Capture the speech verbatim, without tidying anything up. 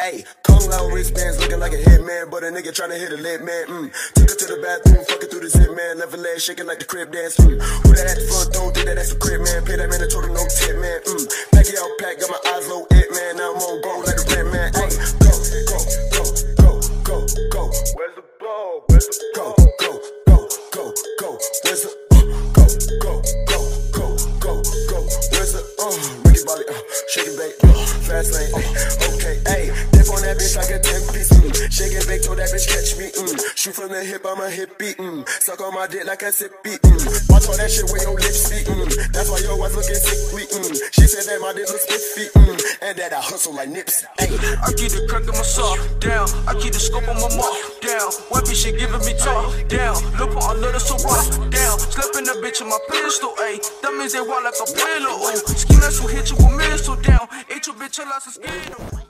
Ayy, cold out wristbands looking like a hitman, but a nigga tryna hit a lit man. Mm. Took her to the bathroom, fucking through the zip man, left her leg shaking like the crib dance. Mm. Who that at the front door? Think that that's a crib man. Pay that man a total no tip man. Mm. Pack it out, pack, got my eyes low, it man. Now I'm on go like a red man. Ayy, go, go, go, go, go, go. Where's the ball? Where's the go, go, go, go, go? Where's the uh, go, go, go, go, go, go? Where's the uh, Ricky Bobby, uh, shaking bait, uh, fast lane, uh, okay, ayy. Dip on that bitch like a ten piece, mm. Shake and bake till that bitch catch me, mm. Shoot from the hip, I'm a hippie, mm. Suck on my dick like a sippy, mm. Watch all that shit with your lips speak, mm. That's why your wife looking sickly, mm. She said that my dick looks spiffy, mm. And that I hustle like Nipsey, ayy. I keep the crack in my sock, down. I keep the scope on my mouth, down. One bitch she giving me talk, down. Look on little so rough, down. Slapping the bitch in my pistol, ayy. That means they walk like a pillow, ooh. Skin that's who hit you with missile, down. Ate your bitch till I was scared.